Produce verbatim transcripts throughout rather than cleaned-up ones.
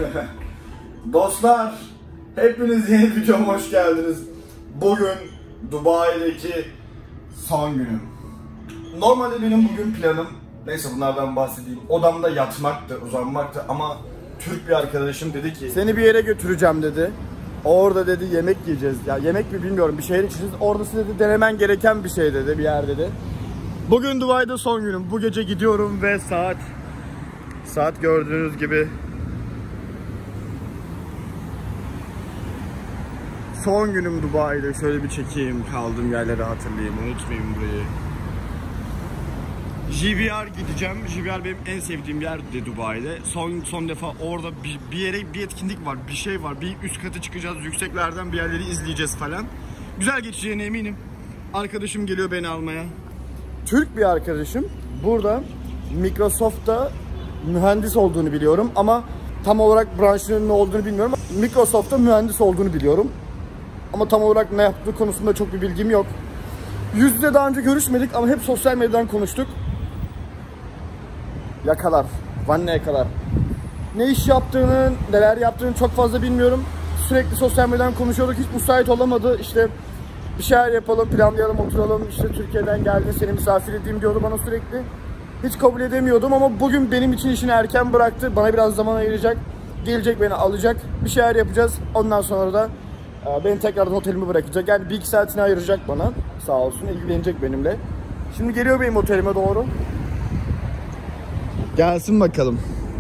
Dostlar, hepiniz yeni videoma hoş geldiniz. Bugün Dubai'deki son günüm. Normalde benim bugün planım, neyse bunlardan bahsedeyim, odamda yatmaktı, uzanmaktı ama Türk bir arkadaşım dedi ki seni bir yere götüreceğim dedi. Orada dedi yemek yiyeceğiz. Ya yemek mi bilmiyorum, bir şehir içeceğiz. Orası dedi denemen gereken bir şey dedi, bir yer dedi. Bugün Dubai'de son günüm. Bu gece gidiyorum ve saat saat gördüğünüz gibi son günüm Dubai'de. Şöyle bir çekeyim, kaldığım yerleri hatırlayayım, unutmayayım burayı. J B R gideceğim. J B R benim en sevdiğim yerdi Dubai'de. Son son defa orada bir, bir yere bir etkinlik var, bir şey var. Bir üst katı çıkacağız, yükseklerden bir yerleri izleyeceğiz falan. Güzel geçeceğine eminim. Arkadaşım geliyor beni almaya. Türk bir arkadaşım. Burada Microsoft'ta mühendis olduğunu biliyorum ama tam olarak branşının ne olduğunu bilmiyorum. Microsoft'ta mühendis olduğunu biliyorum. Ama tam olarak ne yaptığı konusunda çok bir bilgim yok. Yüz yüze daha önce görüşmedik ama hep sosyal medyadan konuştuk. Yakalar. Vanneye kadar. Ne iş yaptığını, neler yaptığını çok fazla bilmiyorum. Sürekli sosyal medyadan konuşuyorduk. Hiç müsait olamadı. İşte bir şeyler yapalım, planlayalım, oturalım. İşte Türkiye'den geldin, seni misafir edeyim diyordu bana sürekli. Hiç kabul edemiyordum ama bugün benim için işini erken bıraktı. Bana biraz zaman ayıracak. Gelecek, beni alacak. Bir şeyler yapacağız. Ondan sonra da beni tekrardan otelime bırakacak. Yani bir iki saatini ayıracak bana. Sağ olsun, ilgilenecek benimle. Şimdi geliyor benim otelime doğru. Gelsin bakalım.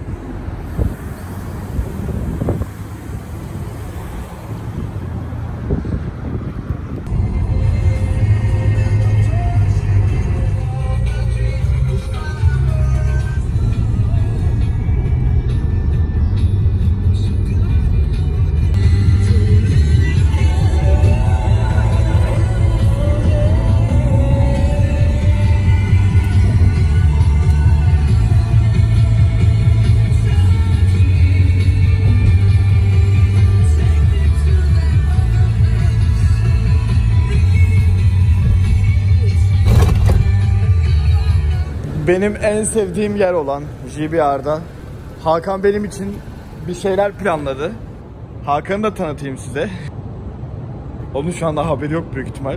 Benim en sevdiğim yer olan J B R'da Hakan benim için bir şeyler planladı. Hakan'ı da tanıtayım size. Onun şu anda haberi yok büyük ihtimal.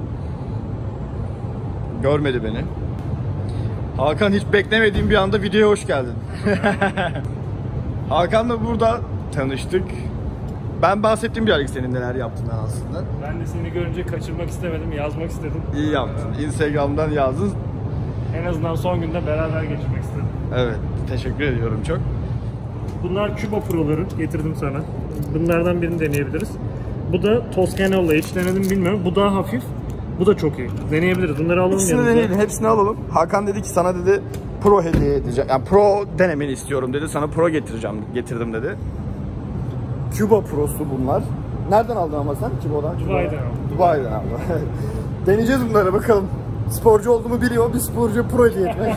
Görmedi beni. Hakan, hiç beklemediğim bir anda videoya hoş geldin. Hakan'la burada tanıştık. Ben bahsettim birazcık senin neler yaptığından aslında. Ben de seni görünce kaçırmak istemedim, yazmak istedim. İyi yaptın. Instagram'dan yazdın. En azından son günde beraber geçirmek istedim. Evet, teşekkür ediyorum çok. Bunlar Cuba Pro'ları, getirdim sana. Bunlardan birini deneyebiliriz. Bu da Toscanola, hiç denedim bilmiyorum. Bu daha hafif, bu da çok iyi. Deneyebiliriz. Bunları alalım İkisini yanımıza. deneyelim, hepsini alalım. Hakan dedi ki sana dedi Pro hediye edeceğim. Yani Pro denemeni istiyorum dedi. Sana Pro getireceğim, getirdim dedi. Cuba Pro'su bunlar. Nereden aldın ama sen? Cuba'dan. Dubai'den aldım. Dubai'den aldım. Deneyeceğiz bunları bakalım. Sporcu olduğumu biliyor, bir sporcu Pro hediye etmek.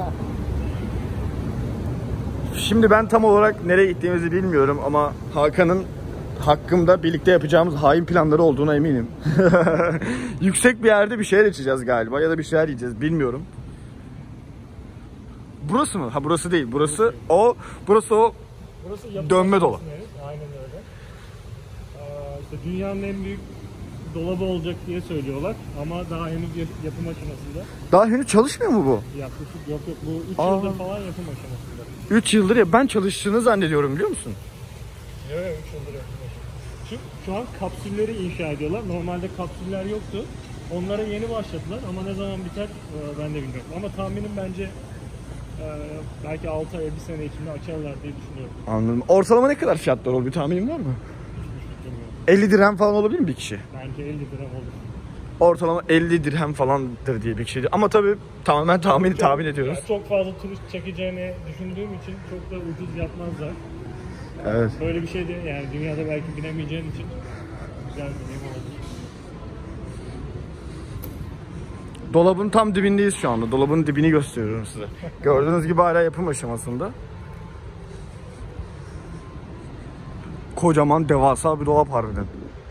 Şimdi ben tam olarak nereye gittiğimizi bilmiyorum ama Hakan'ın hakkımda birlikte yapacağımız hain planları olduğuna eminim. Yüksek bir yerde bir şeyler içeceğiz galiba ya da bir şeyler yiyeceğiz, bilmiyorum. Burası mı? Ha, burası değil. Burası o, burası o Burası dönme dolap. Aynen öyle. Aa, işte dünyanın en büyük dolabı olacak diye söylüyorlar ama daha henüz yapım aşamasında. Daha henüz çalışmıyor mu bu? Yaklaşık yok yok, bu üç Aa. yıldır falan yapım aşamasında. üç yıldır ya, ben çalıştığını zannediyorum, biliyor musun? Yok yok, üç yıldır yapım aşamasında. Şu, şu an kapsülleri inşa ediyorlar. Normalde kapsüller yoktu. Onlara yeni başladılar ama ne zaman biter ben de bilmiyorum. Ama tahminim bence belki altı ay, bir sene içinde açarlar diye düşünüyorum. Anladım. Ortalama ne kadar fiyatlar olur, bir tahminin var mı? elli dirhem falan olabilir mi bir kişi? Bence elli dirhem olur. Ortalama elli dirhem falandır diye bir kişi. Ama tabii tamamen tahmin çok, tahmin ediyoruz. Yani çok fazla turist çekeceğini düşündüğüm için çok da ucuz yapmazlar. Evet. Böyle bir şey de yani dünyada belki binemeyeceğin için güzel bir deneyim olur. Dolabın tam dibindeyiz şu anda. Dolabın dibini gösteriyorum size. Gördüğünüz gibi hala yapım aşamasında. Kocaman, devasa bir dolap harbiden.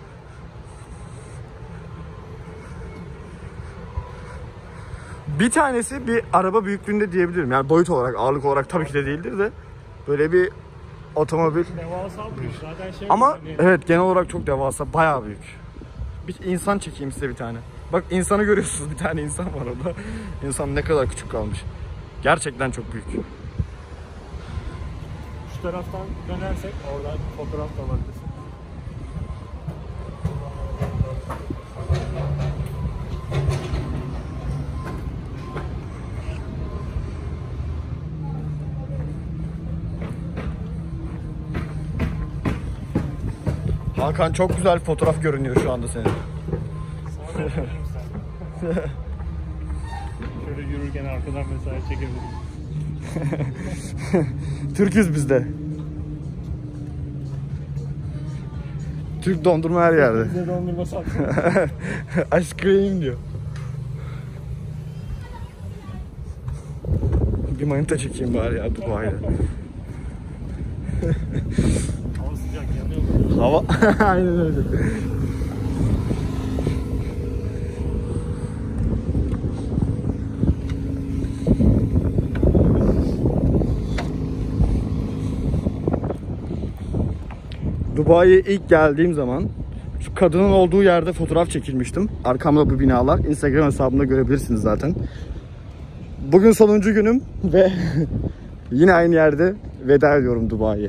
Bir tanesi bir araba büyüklüğünde diyebilirim. Yani boyut olarak, ağırlık olarak tabii ki de değildir de böyle bir otomobil. Devasa büyük. Zaten şey Ama hani... evet genel olarak çok devasa, bayağı büyük. Bir insan çekeyim size bir tane. Bak insanı görüyorsunuz, bir tane insan var orada. İnsan ne kadar küçük kalmış. Gerçekten çok büyük. Şu taraftan dönersek oradan fotoğraf da alabilirsin. Hakan çok güzel fotoğraf görünüyor şu anda senin. Şöyle yürürken arkadan mesaj çekebilirim. Türküz bizde. Türk dondurma her yerde. Bize dondurma sattın. Ice cream diyor. Bir manita çekeyim bari ya Dubai'de. Hava sıcak, yanıyor. Hava aynen öyle. Dubai'ye ilk geldiğim zaman şu kadının olduğu yerde fotoğraf çekilmiştim. Arkamda bu binalar. Instagram hesabımda görebilirsiniz zaten. Bugün sonuncu günüm ve yine aynı yerde veda ediyorum Dubai'ye.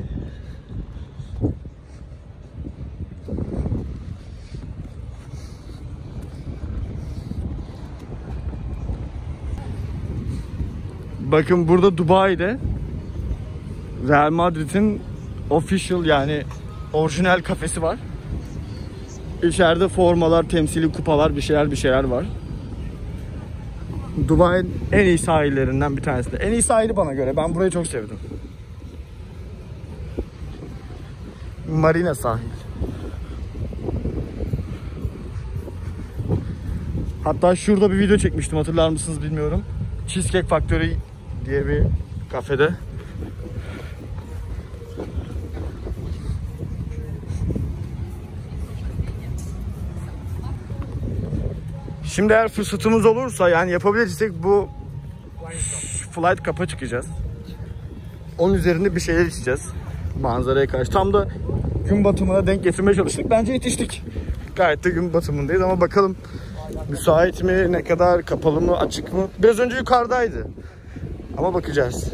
Bakın burada Dubai'de Real Madrid'in official yani orijinal kafesi var. İçeride formalar, temsili kupalar, bir şeyler bir şeyler var. Dubai'nin en iyi sahillerinden bir tanesi de. En iyi sahili bana göre. Ben burayı çok sevdim. Marina sahil. Hatta şurada bir video çekmiştim, hatırlar mısınız bilmiyorum. Cheesecake Factory diye bir kafede. Şimdi eğer fırsatımız olursa yani yapabilirsek bu flight kap'a çıkacağız. Onun üzerinde bir şeyler içeceğiz. Manzaraya karşı. Tam da gün batımına denk getirmeye çalıştık. Bence yetiştik. Gayet de gün batımındayız ama bakalım müsait mi, ne kadar, kapalı mı, açık mı? Biraz önce yukarıdaydı. Ama bakacağız.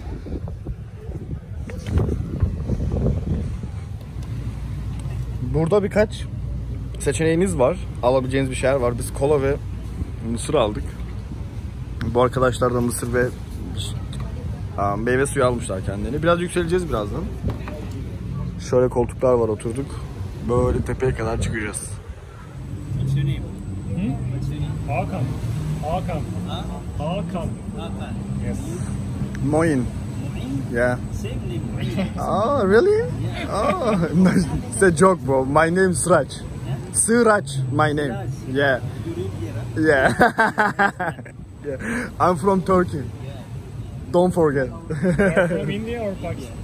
Burada birkaç seçeneğiniz var. Alabileceğiniz bir şeyler var. Biz kola ve mısır aldık. Bu arkadaşlar da mısır ve meyve suyu almışlar kendilerine. Biraz yükseleceğiz birazdan. Şöyle koltuklar var, oturduk. Böyle tepeye kadar çıkacağız. What's your name? Hmm? What's your name? Hakan. Hakan. Huh? Hakan. Hakan. Yes. Moin. Mu'in? Yeah. Same name, Mu'in. Oh, really? Oh, it's a joke, bro. My name's Sraj. Sraj, my name. Sraj. Yeah. You live here, huh? Yeah. Yeah. I'm from Turkey. Yeah. Don't forget. You're from India or Pakistan?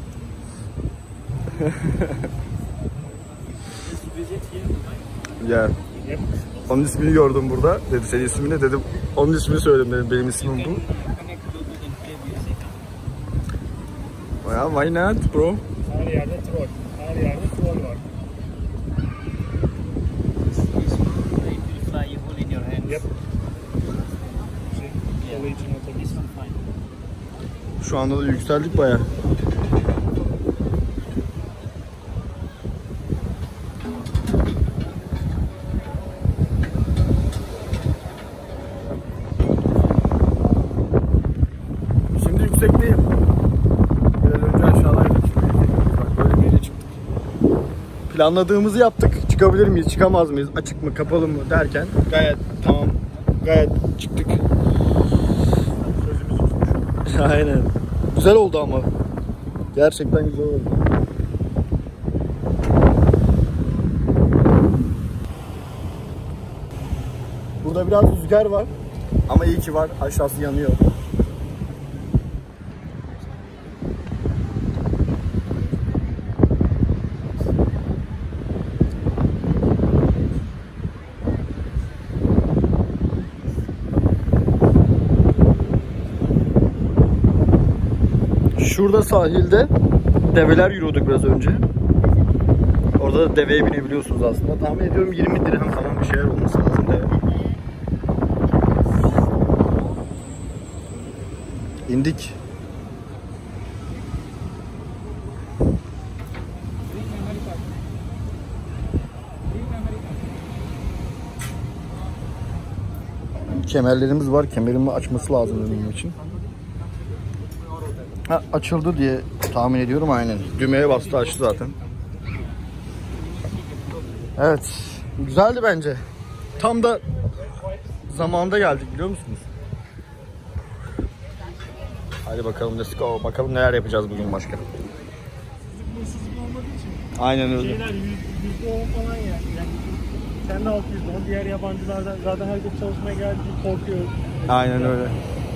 Just visit here, Dubai. Yeah. Yep. Onun ismini gördüm burada. Dedi senin ismin ne? Dedim onun ismini söyledim, dedim benim ismim bu. Connect Bluetooth and play music, huh? Yeah, why not, bro? Her yerde troll. Her yerde troll var. This one, it will fly a hole in your hands. Yep. Şey, Yeah. kolu için This oturmuş. one fine. Şu anda da yükseldik bayağı. Şimdi yüksekteyim. Biraz önce aşağıdaydık. Bak böyle bir yere çıktık. Planladığımızı yaptık. Çıkabilir miyiz, çıkamaz mıyız, açık mı, kapalı mı derken gayet tamam, gayet çıktık. Sözümüzü tutmuş. Aynen. Güzel oldu ama. Gerçekten güzel oldu. Burada biraz rüzgar var. Ama iyi ki var. Aşağısı yanıyor. Şurada sahilde develer yürüyorduk biraz önce. Orada da deveye binebiliyorsunuz aslında. Tahmin ediyorum yirmi dirhem falan bir şeyler olması lazım deve. İndik. Kemerlerimiz var. Kemerimi açması lazım benim için. Ha, açıldı diye tahmin ediyorum, aynen. Düğmeye bastı, açtı zaten. Evet. Güzeldi bence. Tam da zamanında geldik, biliyor musunuz? Hadi bakalım, let's go. Bakalım neler yapacağız bugün başka. Aynen öyle. Şeyler yüzde on falan ya. Yani kendi altı yüzde on. Diğer yabancılardan zaten herkes çalışmaya geldiği korkuyor. Aynen öyle.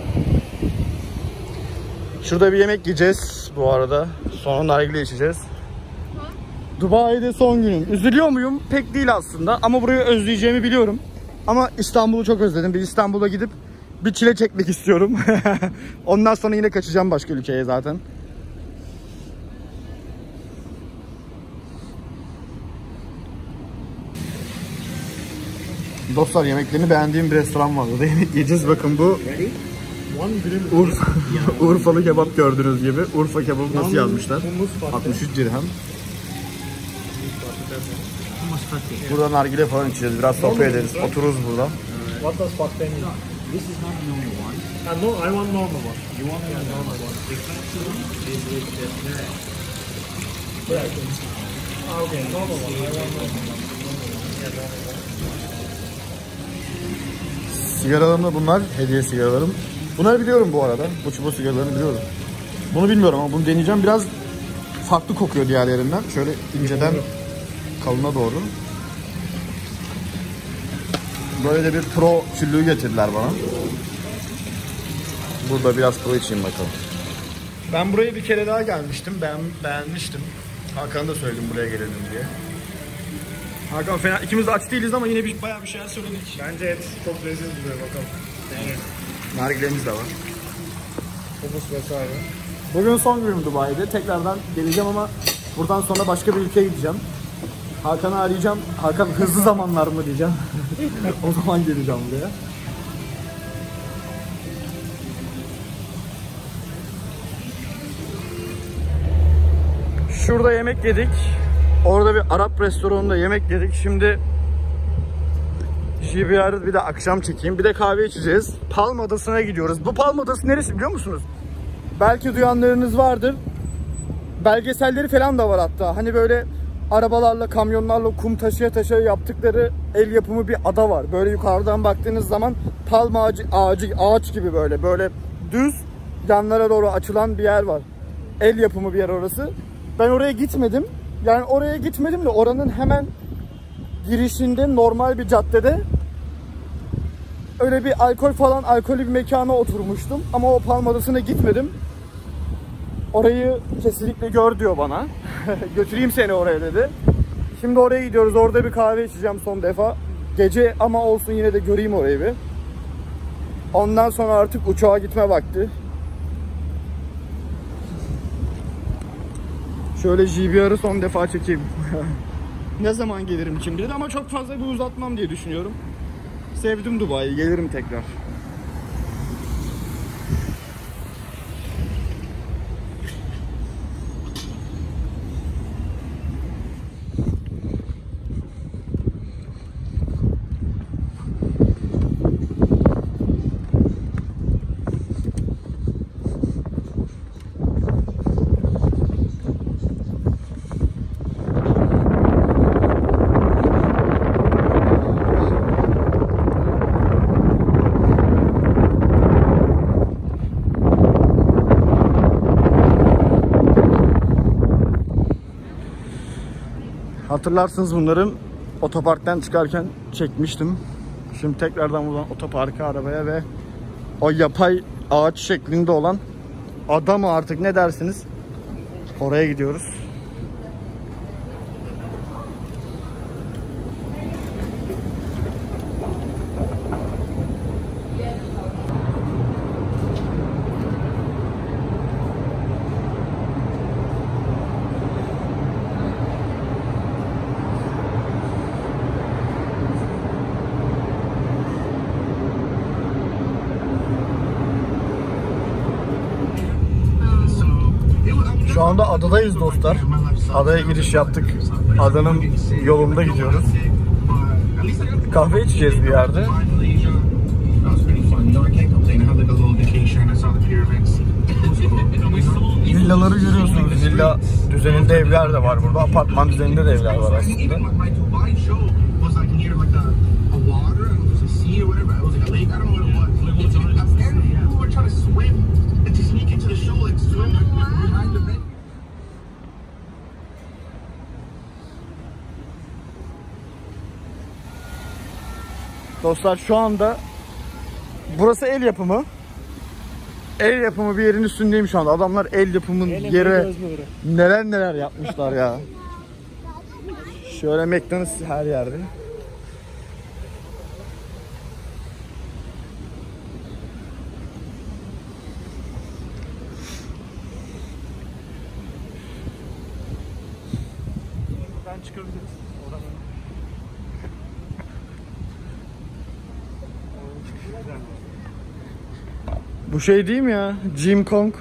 Şurada bir yemek yiyeceğiz bu arada. Sonra nargile içeceğiz. Dubai'de son günüm. Üzülüyor muyum? Pek değil aslında. Ama burayı özleyeceğimi biliyorum. Ama İstanbul'u çok özledim. Bir İstanbul'a gidip bir çile çekmek istiyorum. Ondan sonra yine kaçacağım başka ülkeye zaten. Dostlar, yemeklerini beğendiğim bir restoran var. Orada yemek yiyeceğiz. Bakın bu Urfa, Urfalı kebap gördüğünüz gibi. Urfa kebabı nasıl yazmışlar? altmış üç dirhem. Burada nargile falan içeceğiz. Biraz sohbet ederiz. Otururuz burada. What does fateh mean? This is not the only one. Uh, no, I want normal one. You want the normal one? The fancy one is with the bread. Bread. Ah, okay, normal one. I want normal one. Yeah, normal one. Sigaralarım da bunlar. Hediye sigaralarım. Bunları biliyorum bu arada. Bu çubuğu sigaralarını biliyorum. Bunu bilmiyorum ama bunu deneyeceğim. Biraz farklı kokuyor diğerlerinden. Şöyle inceden kalına doğru. Böyle de bir pro çüllüğü getirdiler bana. Burada biraz pro içeyim bakalım. Ben buraya bir kere daha gelmiştim. Ben beğenmiştim. Hakan'a da söyledim buraya gelelim diye. Hakan fena, ikimiz de aç değiliz ama yine bir, bayağı bir şeyler söyledik. Bence et çok lezzetli duruyor, bakalım. Evet. Nargilemiz de var. Humus vesaire. Bugün son günüm Dubai'de. Tekrardan geleceğim ama buradan sonra başka bir ülkeye gideceğim. Hakan'ı arayacağım. Hakan hızlı zamanlar mı diyeceğim. O zaman geleceğim buraya. Şurada yemek yedik. Orada bir Arap restoranında yemek yedik. Şimdi J B R'ı bir de akşam çekeyim. Bir de kahve içeceğiz. Palm Adası'na gidiyoruz. Bu Palm Adası neresi biliyor musunuz? Belki duyanlarınız vardır. Belgeselleri falan da var hatta. Hani böyle arabalarla, kamyonlarla kum taşıya taşıya yaptıkları el yapımı bir ada var. Böyle yukarıdan baktığınız zaman palm ağacı, ağacı ağaç gibi böyle böyle düz yanlara doğru açılan bir yer var. El yapımı bir yer orası. Ben oraya gitmedim. Yani oraya gitmedim de oranın hemen girişinde normal bir caddede öyle bir alkol falan alkolü bir mekana oturmuştum. Ama o Palm Adası'na gitmedim. Orayı kesinlikle gör diyor bana. Götüreyim seni oraya dedi. Şimdi oraya gidiyoruz. Orada bir kahve içeceğim son defa. Gece ama olsun yine de göreyim orayı bir. Ondan sonra artık uçağa gitme vakti. Şöyle J B R'ı son defa çekeyim. Ne zaman gelirim kim bilir ama çok fazla bir uzatmam diye düşünüyorum. Sevdim Dubai'yi. Gelirim tekrar. Hatırlarsınız bunları otoparktan çıkarken çekmiştim. Şimdi tekrardan buradan otoparka arabaya ve o yapay ağaç şeklinde olan ada mı artık ne dersiniz? Oraya gidiyoruz. Şu anda adadayız dostlar. Adaya giriş yaptık. Adanın yolunda gidiyoruz. Kahve içeceğiz bir yerde. Villaları görüyorsunuz. Villa düzeninde evler de var burada. Apartman düzeninde de evler var aslında. Dostlar şu anda burası el yapımı. El yapımı bir yerin üstündeyim şu anda. Adamlar el yapımın el yere neler neler yapmışlar ya. Şöyle McDonald's her yerde. Buradan çıkabiliriz. Oradan. Bu şey değil mi ya? Jim Kong.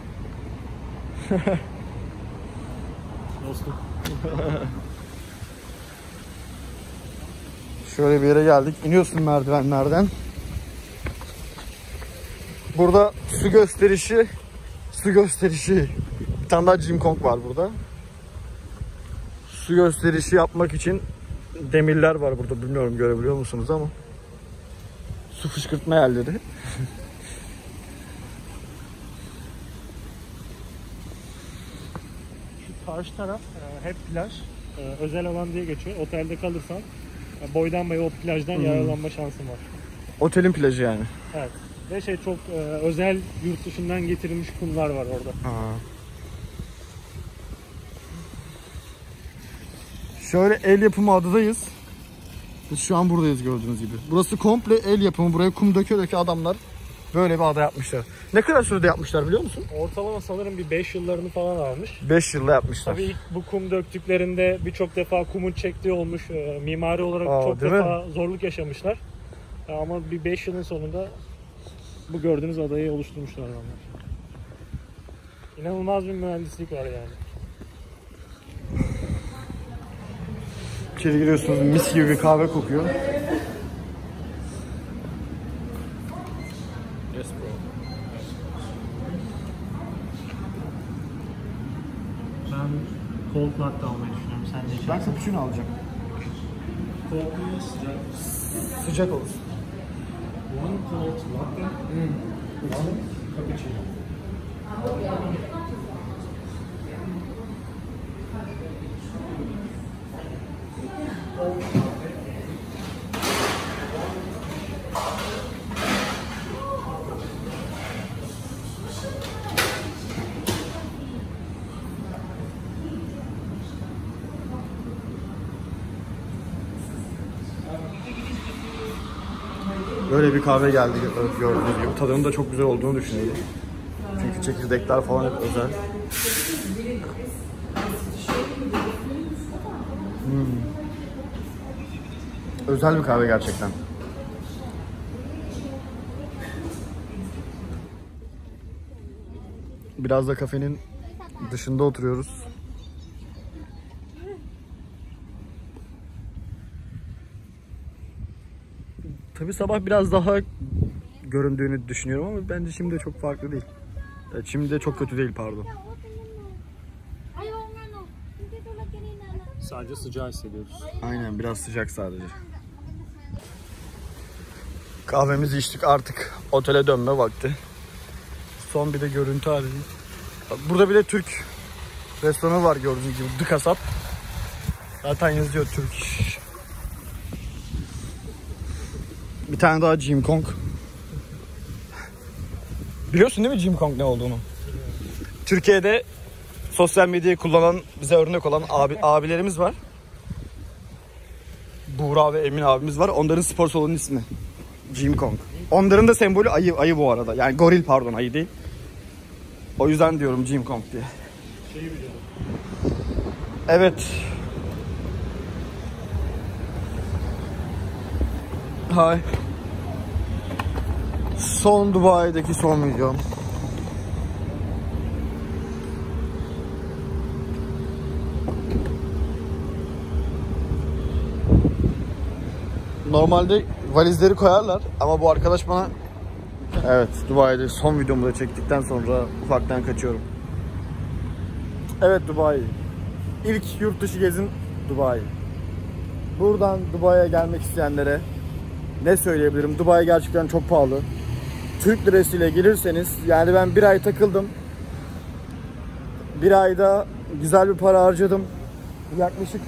Dostum. Şöyle bir yere geldik. İniyorsun merdivenlerden. Burada su gösterişi, su gösterişi. Bir tane daha Jim Kong var burada. Su gösterişi yapmak için demirler var burada. Bilmiyorum görebiliyor musunuz ama. Su fışkırtma yerleri. Karşı taraf e, hep plaj, e, özel alan diye geçiyor. Otelde kalırsan e, boydan boya o plajdan hmm. yararlanma şansın var. Otelin plajı yani. Evet. Ve şey çok e, özel yurt dışından getirilmiş kumlar var orada. Ha. Şöyle el yapımı adadayız. Biz şu an buradayız gördüğünüz gibi. Burası komple el yapımı. Buraya kum döke döke adamlar böyle bir ada yapmışlar. Ne kadar sürede yapmışlar biliyor musun? Ortalama sanırım bir beş yıllarını falan almış. beş yılda yapmışlar. Tabii ilk bu kum döktüklerinde birçok defa kumun çektiği olmuş. E, mimari olarak Aa, çok defa mi? zorluk yaşamışlar. E, ama bir beş yılın sonunda bu gördüğünüz adayı oluşturmuşlar adamlar. İnanılmaz bir mühendislik var yani. İçeri giriyorsunuz, mis gibi bir kahve kokuyor. Yes bro. Ben cold latte almayı düşünüyorum. Sen de Ben cappuccino alacağım. Cold mu sıcak? Sıcak olsun. One cold latte. Hmm. One cappuccino. Böyle bir kahve geldi gördüğünüz gibi. Tadının da çok güzel olduğunu düşünüyorum. Çünkü çekirdekler falan hep özel. Hmm. Özel bir kahve gerçekten. Biraz da kafenin dışında oturuyoruz. Tabii sabah biraz daha göründüğünü düşünüyorum ama bence şimdi de çok farklı değil. Evet, şimdi de çok kötü değil pardon. Sadece sıcağı hissediyoruz. Aynen biraz sıcak sadece. Kahvemizi içtik artık otele dönme vakti. Son bir de görüntü halinde. Burada bile Türk restoranı var gördüğünüz gibi. The Kasap. Zaten yazıyor Türk. Bir tane daha Jim Kong. Biliyorsun değil mi Jim Kong ne olduğunu? Türkiye'de sosyal medyayı kullanan, bize örnek olan abi, abilerimiz var. Buğra ve Emin abimiz var. Onların spor salonunun ismi Jim Kong. Onların da sembolü ayı, ayı bu arada. Yani goril pardon, ayı değil. O yüzden diyorum Jim Kong diye. Evet. Hi. Son Dubai'deki son videom. normalde valizleri koyarlar ama bu arkadaş bana... Evet, Dubai'de son videomu da çektikten sonra ufaktan kaçıyorum. Evet, Dubai. İlk yurt dışı gezin Dubai. Buradan Dubai'ye gelmek isteyenlere ne söyleyebilirim? Dubai gerçekten çok pahalı. Türk lirasıyla gelirseniz, yani ben bir ay takıldım. Bir ayda güzel bir para harcadım. Yaklaşık,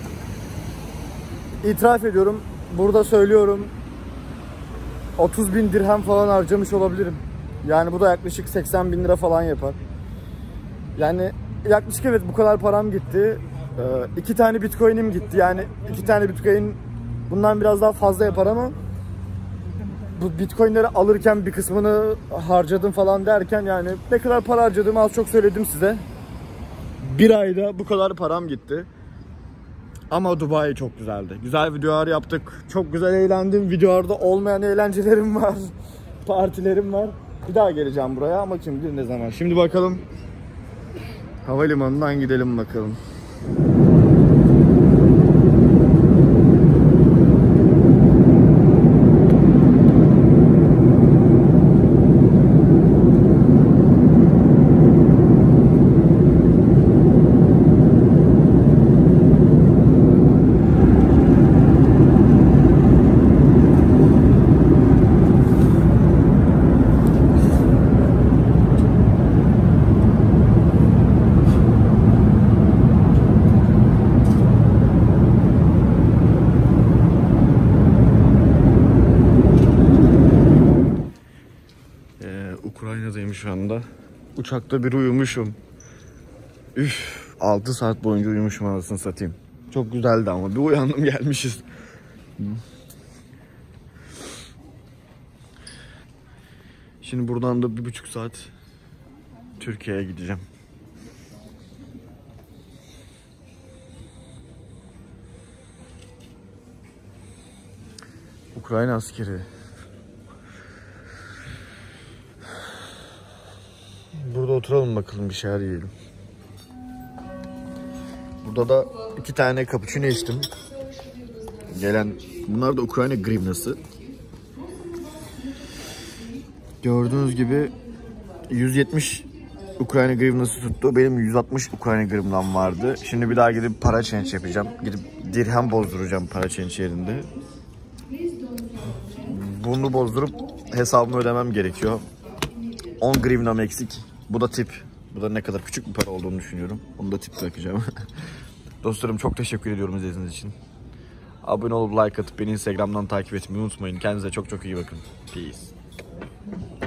itiraf ediyorum, burada söylüyorum, otuz bin dirhem falan harcamış olabilirim. Yani bu da yaklaşık seksen bin lira falan yapar. Yani yaklaşık evet bu kadar param gitti. Ee, iki tane bitcoin'im gitti. Yani iki tane bitcoin bundan biraz daha fazla yapar ama bu bitcoin'leri alırken bir kısmını harcadım falan derken yani ne kadar para harcadığımı az çok söyledim size. Bir ayda bu kadar param gitti. Ama Dubai çok güzeldi. Güzel videolar yaptık. Çok güzel eğlendim. Videolarda olmayan eğlencelerim var. Partilerim var. Bir daha geleceğim buraya ama kim bilir ne zaman. Şimdi bakalım. Havalimanından gidelim bakalım. Ukrayna'dayım şu anda. Uçakta bir uyumuşum. Üf, altı saat boyunca uyumuşum anasını satayım. Çok güzeldi ama bir uyandım gelmişiz. Şimdi buradan da bir buçuk saat Türkiye'ye gideceğim. Ukrayna askeri. Burada oturalım bakalım, bir şeyler yiyelim. Burada da iki tane cappuccino içtim. Gelen, bunlar da Ukrayna grivnası. Gördüğünüz gibi yüz yetmiş Ukrayna grivnası tuttu. Benim yüz altmış Ukrayna grivnam vardı. Şimdi bir daha gidip para change yapacağım. Gidip dirhem bozduracağım para change yerinde. Bunu bozdurup hesabımı ödemem gerekiyor. on grivnam eksik. Bu da tip. Bu da ne kadar küçük bir para olduğunu düşünüyorum. Onu da tip bırakacağım. Dostlarım çok teşekkür ediyorum izlediğiniz için. Abone olup like atıp beni Instagram'dan takip etmeyi unutmayın. Kendinize çok çok iyi bakın. Peace.